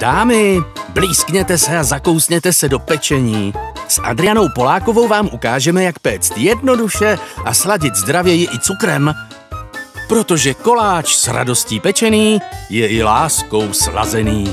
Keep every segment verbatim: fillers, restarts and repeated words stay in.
dámy, blízkněte se a zakousněte se do pečení. S Adrianou Polákovou vám ukážeme, jak péct jednoduše a sladit zdravěji i cukrem. Protože koláč s radostí pečený je i láskou slazený.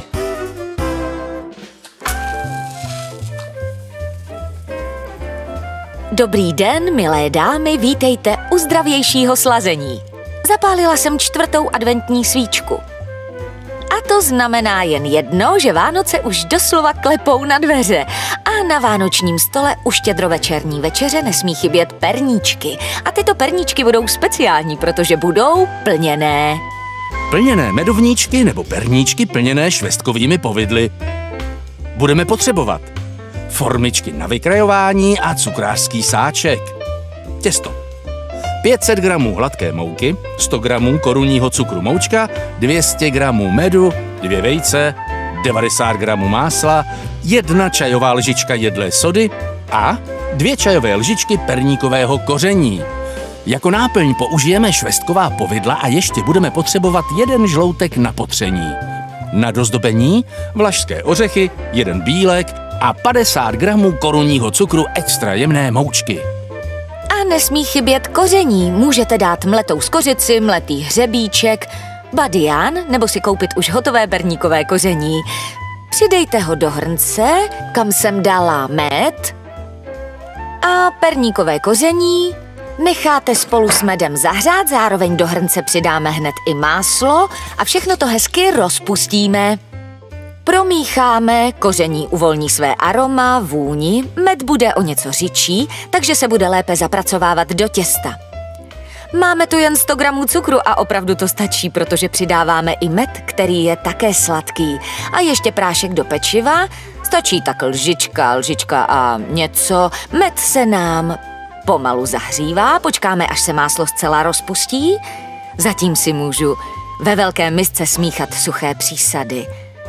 Dobrý den, milé dámy, vítejte u zdravějšího slazení. Zapálila jsem čtvrtou adventní svíčku. A to znamená jen jedno, že Vánoce už doslova klepou na dveře a na vánočním stole u štědrovečerní večeře nesmí chybět perníčky. A tyto perníčky budou speciální, protože budou plněné. Plněné medovníčky nebo perníčky plněné švestkovými povidly. Budeme potřebovat formičky na vykrajování a cukrářský sáček. Těsto. pět set gramů hladké mouky, sto gramů korunního cukru moučka, dvě stě gramů medu, dvě vejce, devadesát gramů másla, jedna čajová lžička jedlé sody a dvě čajové lžičky perníkového koření. Jako náplň použijeme švestková povidla a ještě budeme potřebovat jeden žloutek na potření. Na dozdobení vlašské ořechy, jeden bílek a padesát gramů korunního cukru extra jemné moučky. A nesmí chybět koření. Můžete dát mletou skořici, mletý hřebíček, badián nebo si koupit už hotové perníkové koření. Přidejte ho do hrnce, kam jsem dala med a perníkové koření. Necháte spolu s medem zahřát, zároveň do hrnce přidáme hned i máslo a všechno to hezky rozpustíme. Promícháme, koření uvolní své aroma, vůni, med bude o něco řidší, takže se bude lépe zapracovávat do těsta. Máme tu jen sto gramů cukru a opravdu to stačí, protože přidáváme i med, který je také sladký. A ještě prášek do pečiva, stačí tak lžička, lžička a něco. Med se nám pomalu zahřívá, počkáme, až se máslo zcela rozpustí. Zatím si můžu ve velké misce smíchat suché přísady.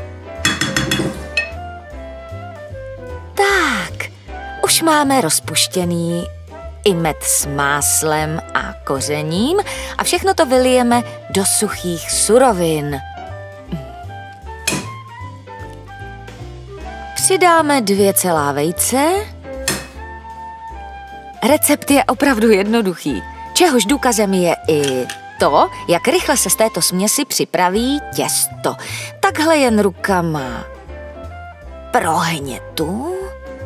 Tak, už máme rozpuštěný i med s máslem a kořením a všechno to vylijeme do suchých surovin. Přidáme dvě celá vejce. Recept je opravdu jednoduchý, čehož důkazem je i to, jak rychle se z této směsi připraví těsto. Takhle jen rukama prohnětu.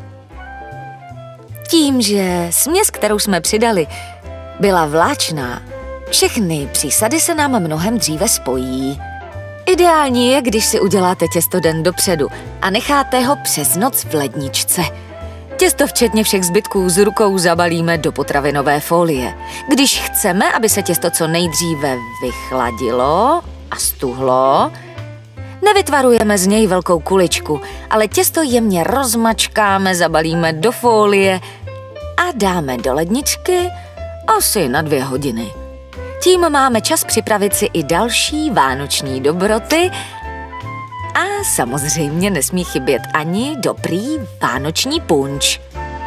Tím, že směs, kterou jsme přidali, byla vláčná, všechny přísady se nám mnohem dříve spojí. Ideální je, když si uděláte těsto den dopředu a necháte ho přes noc v ledničce. Těsto včetně všech zbytků s rukou zabalíme do potravinové folie. Když chceme, aby se těsto co nejdříve vychladilo a stuhlo, nevytvarujeme z něj velkou kuličku, ale těsto jemně rozmačkáme, zabalíme do folie a dáme do ledničky asi na dvě hodiny. Tím máme čas připravit si i další vánoční dobroty a samozřejmě nesmí chybět ani dobrý vánoční punč.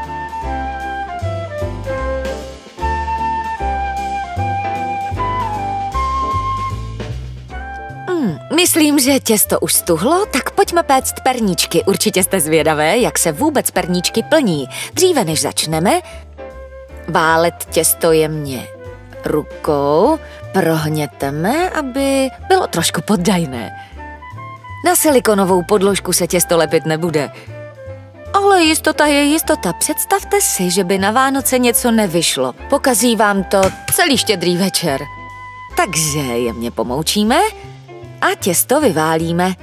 Hmm, myslím, že těsto už stuhlo, tak pojďme péct perníčky. Určitě jste zvědavé, jak se vůbec perníčky plní. Dříve než začneme, válet těsto jemně rukou prohněteme, aby bylo trošku poddajné. Na silikonovou podložku se těsto lepit nebude. Ale jistota je jistota. Představte si, že by na Vánoce něco nevyšlo. Pokazí vám to celý štědrý večer. Takže jemně pomoučíme a těsto vyválíme.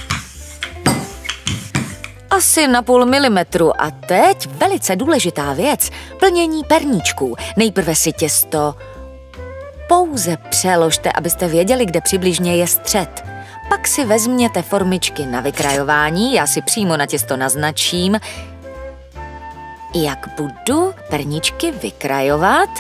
Asi na půl milimetru. A teď velice důležitá věc. Plnění perníčků. Nejprve si těsto pouze přeložte, abyste věděli, kde přibližně je střed. Pak si vezměte formičky na vykrajování, já si přímo na těsto naznačím, jak budu perníčky vykrajovat.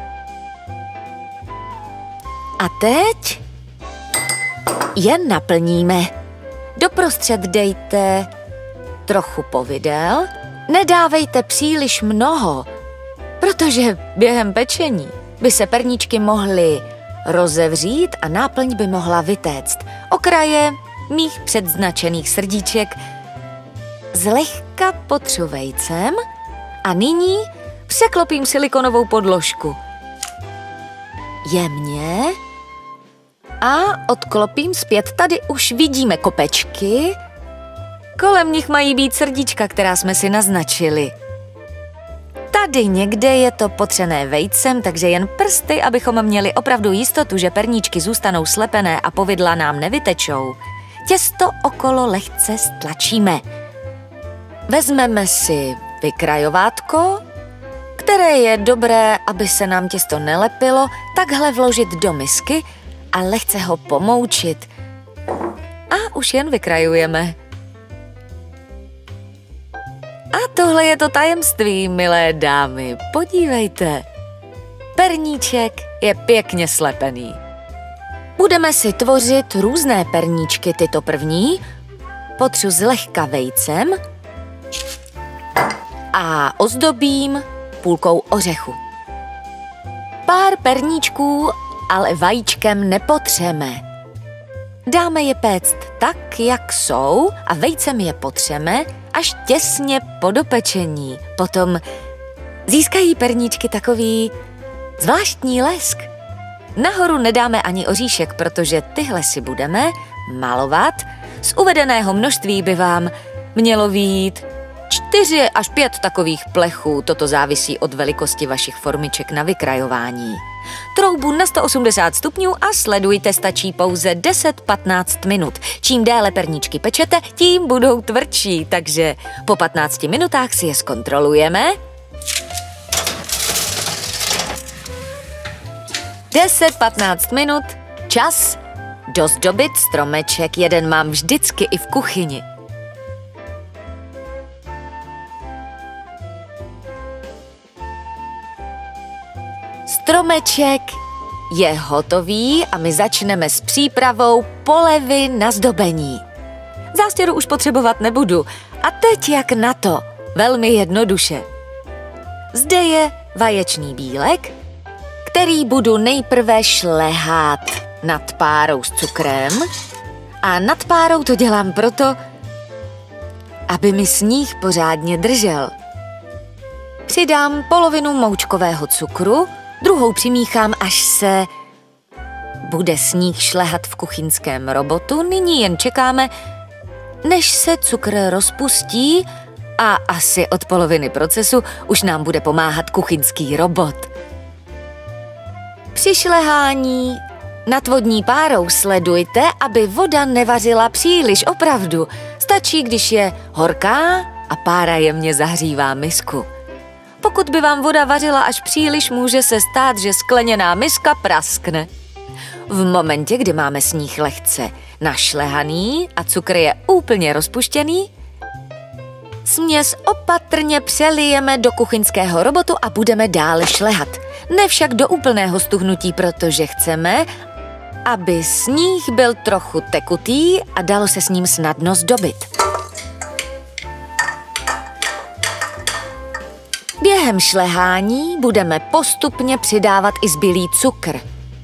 A teď je naplníme. Doprostřed dejte trochu povidel, nedávejte příliš mnoho, protože během pečení by se perníčky mohly rozevřít a náplň by mohla vytéct. Okraje mých předznačených srdíček zlehka potřu vejcem a nyní překlopím silikonovou podložku. Jemně a odklopím zpět. Tady už vidíme kopečky. Kolem nich mají být srdíčka, která jsme si naznačili. Tady někde je to potřené vejcem, takže jen prsty, abychom měli opravdu jistotu, že perníčky zůstanou slepené a povidla nám nevytečou. Těsto okolo lehce stlačíme. Vezmeme si vykrajovátko, které je dobré, aby se nám těsto nelepilo, takhle vložit do misky a lehce ho pomoučit. A už jen vykrajujeme. A tohle je to tajemství, milé dámy. Podívejte. Perníček je pěkně slepený. Budeme si tvořit různé perníčky. Tyto první potřu zlehka vejcem a ozdobím půlkou ořechu. Pár perníčků ale vajíčkem nepotřeme. Dáme je péct tak, jak jsou a vejcem je potřeme až těsně po dopečení. Potom získají perníčky takový zvláštní lesk. Nahoru nedáme ani oříšek, protože tyhle si budeme malovat. Z uvedeného množství by vám mělo vyjít čtyři až pět takových plechů. Toto závisí od velikosti vašich formiček na vykrajování. Troubu na sto osmdesát stupňů a sledujte, stačí pouze deset patnáct minut. Čím déle perníčky pečete, tím budou tvrdší, takže po patnácti minutách si je zkontrolujeme. deset patnáct minut, čas dozdobit stromeček, jeden mám vždycky i v kuchyni. Stromeček je hotový a my začneme s přípravou polevy na zdobení. Zástěru už potřebovat nebudu. A teď jak na to? Velmi jednoduše. Zde je vaječný bílek, který budu nejprve šlehat nad párou s cukrem. A nad párou to dělám proto, aby mi sníh pořádně držel. Přidám polovinu moučkového cukru, druhou přimíchám, až se bude sníh šlehat v kuchyňském robotu. Nyní jen čekáme, než se cukr rozpustí a asi od poloviny procesu už nám bude pomáhat kuchyňský robot. Při šlehání nad vodní párou sledujte, aby voda nevařila příliš, opravdu. Stačí, když je horká a pára jemně zahřívá misku. Pokud by vám voda vařila až příliš, může se stát, že skleněná miska praskne. V momentě, kdy máme sníh lehce našlehaný a cukr je úplně rozpuštěný, směs opatrně přelijeme do kuchyňského robotu a budeme dále šlehat. Ne však do úplného stuhnutí, protože chceme, aby sníh byl trochu tekutý a dalo se s ním snadno zdobit. Během šlehání budeme postupně přidávat i zbylý cukr.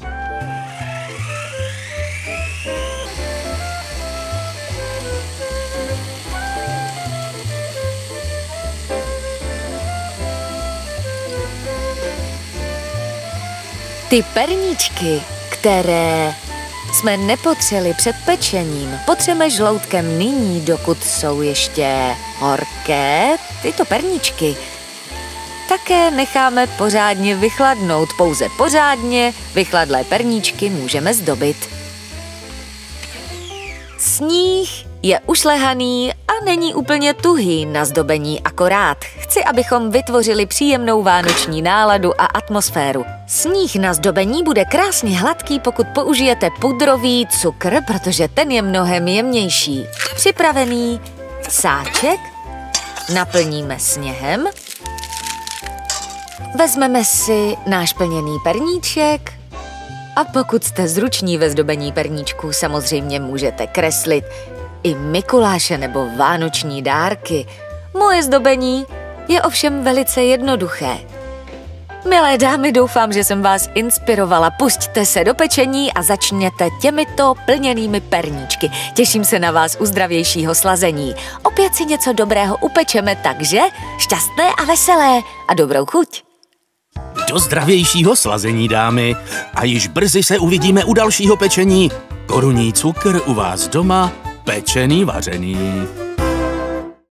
Ty perníčky, které jsme nepotřeli před pečením, potřeme žloutkem nyní, dokud jsou ještě horké. Tyto perníčky také necháme pořádně vychladnout. Pouze pořádně vychladlé perníčky můžeme zdobit. Sníh je ušlehaný a není úplně tuhý na zdobení, akorát chci, abychom vytvořili příjemnou vánoční náladu a atmosféru. Sníh na zdobení bude krásně hladký, pokud použijete pudrový cukr, protože ten je mnohem jemnější. Připravený sáček naplníme sněhem. Vezmeme si náš plněný perníček a pokud jste zruční ve zdobení perníčků, samozřejmě můžete kreslit i Mikuláše nebo vánoční dárky. Moje zdobení je ovšem velice jednoduché. Milé dámy, doufám, že jsem vás inspirovala. Pusťte se do pečení a začněte těmito plněnými perníčky. Těším se na vás u zdravějšího slazení. Opět si něco dobrého upečeme, takže šťastné a veselé a dobrou chuť. Do zdravějšího slazení, dámy. A již brzy se uvidíme u dalšího pečení. Korunní cukr u vás doma, pečený, vařený.